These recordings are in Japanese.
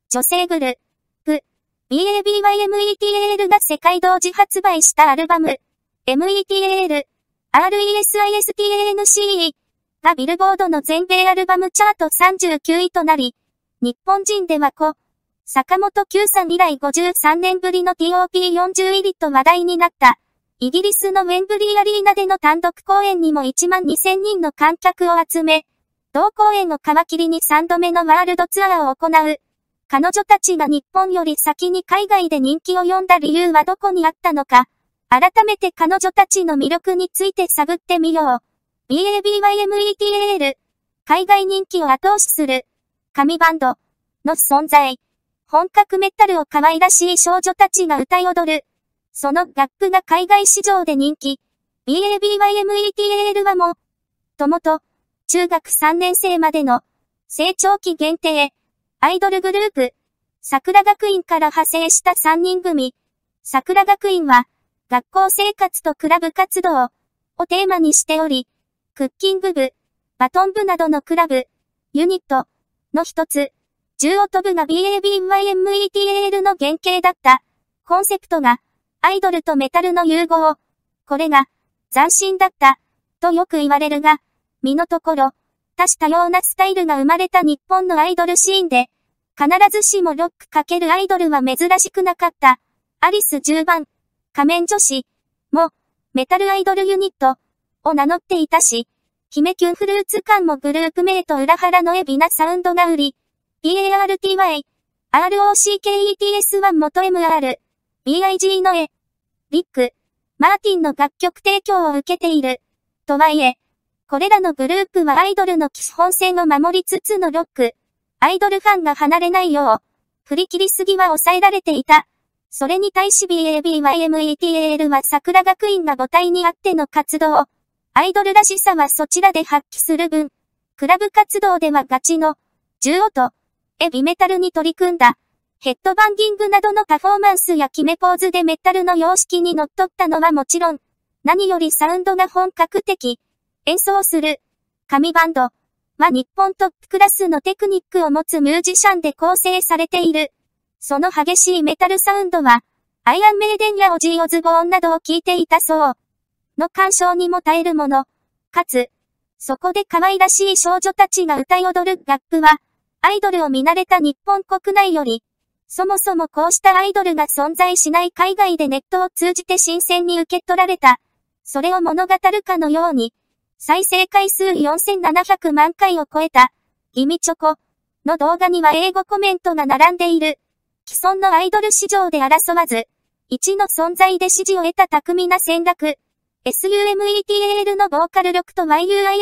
女性グループ、BABYMETAL が世界同時発売したアルバム、METAL、RESISTANCE がビルボードの全米アルバムチャート39位となり、日本人では坂本九さん以来53年ぶりの TOP40 入りと話題になった。イギリスのウェンブリーアリーナでの単独公演にも1万2000人の観客を集め、同公演を皮切りに3度目のワールドツアーを行う。彼女たちが日本より先に海外で人気を呼んだ理由はどこにあったのか。改めて彼女たちの魅力について探ってみよう。BABYMETAL、海外人気を後押しする、神バンドの存在。本格メタルを可愛らしい少女たちが歌い踊る。その楽譜が海外市場で人気。BABYMETAL はもともと、中学3年生までの成長期限定、アイドルグループ、桜学院から派生した3人組。桜学院は、学校生活とクラブ活動をテーマにしており、クッキング部、バトン部などのクラブ、ユニットの一つ、10音部が BABYMETAL の原型だった。コンセプトが、アイドルとメタルの融合。これが、斬新だった、とよく言われるが、身のところ、多種多様なスタイルが生まれた日本のアイドルシーンで、必ずしもロック×アイドルは珍しくなかった。アリス10番、仮面女子も、メタルアイドルユニットを名乗っていたし、姫キュンフルーツ館もグループ名と裏腹の海老なサウンドが売り、PARTY、ROCKETS1 元 MR、BIG のリック、マーティンの楽曲提供を受けている。とはいえ、これらのグループはアイドルの基本線を守りつつのロック、アイドルファンが離れないよう、振り切りすぎは抑えられていた。それに対し BABYMETAL は桜学院が母体にあっての活動。アイドルらしさはそちらで発揮する分、クラブ活動ではガチの、10音、ヘビメタルに取り組んだ。ヘッドバンギングなどのパフォーマンスや決めポーズでメタルの様式にのっとったのはもちろん、何よりサウンドが本格的。演奏する、神バンドは日本トップクラスのテクニックを持つミュージシャンで構成されている。その激しいメタルサウンドは、アイアンメイデンやオジー・オズボーンなどを聴いていたそう。の鑑賞にも耐えるもの。かつ、そこで可愛らしい少女たちが歌い踊る楽譜は、アイドルを見慣れた日本国内より、そもそもこうしたアイドルが存在しない海外でネットを通じて新鮮に受け取られた。それを物語るかのように、再生回数4700万回を超えた、ギミチョコの動画には英語コメントが並んでいる。既存のアイドル市場で争わず、1の存在で支持を得た巧みな戦略。SUMETAL のボーカル力と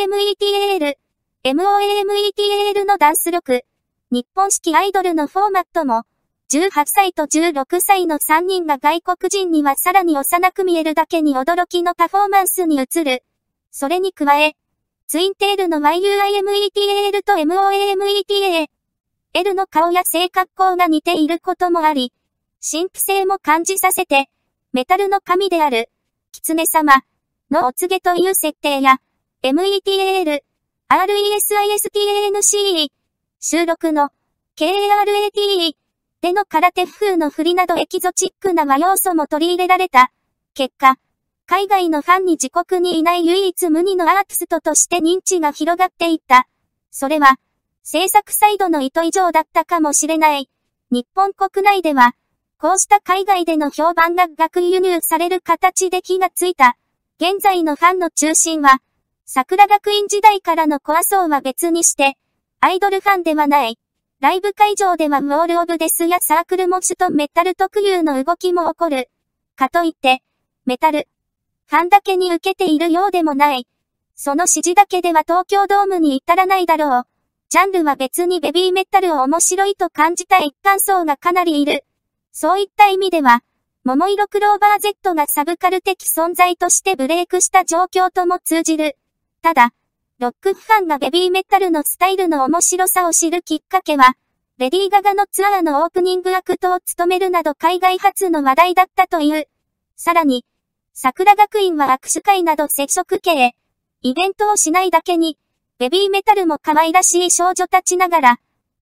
YUIMETAL、MOAMETAL のダンス力。日本式アイドルのフォーマットも、18歳と16歳の3人が外国人にはさらに幼く見えるだけに驚きのパフォーマンスに移る。それに加え、ツインテールの YUIMETAL と MOAMETAL の顔や性格好が似ていることもあり、神秘性も感じさせて、メタルの神である、狐様のお告げという設定や、METAL、RESISTANCE、収録の KARATE での空手風の振りなどエキゾチックな和要素も取り入れられた。結果、海外のファンに自国にいない唯一無二のアーティストとして認知が広がっていった。それは、制作サイドの意図以上だったかもしれない。日本国内では、こうした海外での評判が逆輸入される形で火がついた。現在のファンの中心は、桜学院時代からのコア層は別にして、アイドルファンではない。ライブ会場ではウォールオブデスやサークルモッシュとメタル特有の動きも起こる。かといって、メタル、ファンだけに受けているようでもない。その支持だけでは東京ドームに至らないだろう。ジャンルは別にベビーメタルを面白いと感じた一般層がかなりいる。そういった意味では、桃色クローバー Z がサブカル的存在としてブレイクした状況とも通じる。ただ、ロックファンがベビーメタルのスタイルの面白さを知るきっかけは、レディー・ガガのツアーのオープニングアクトを務めるなど海外発の話題だったという。さらに、桜学院は握手会など接触系、イベントをしないだけに、ベビーメタルも可愛らしい少女たちながら、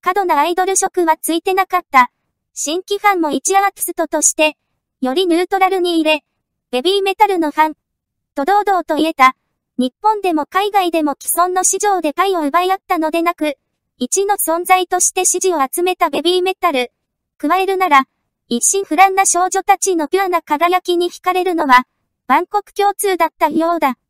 過度なアイドル色はついてなかった。新規ファンも一アーティストとして、よりニュートラルに入れ、ベビーメタルのファン、と堂々と言えた。日本でも海外でも既存の市場でパイを奪い合ったのでなく、一の存在として支持を集めたベビーメタル。加えるなら、一心不乱な少女たちのピュアな輝きに惹かれるのは、万国共通だったようだ。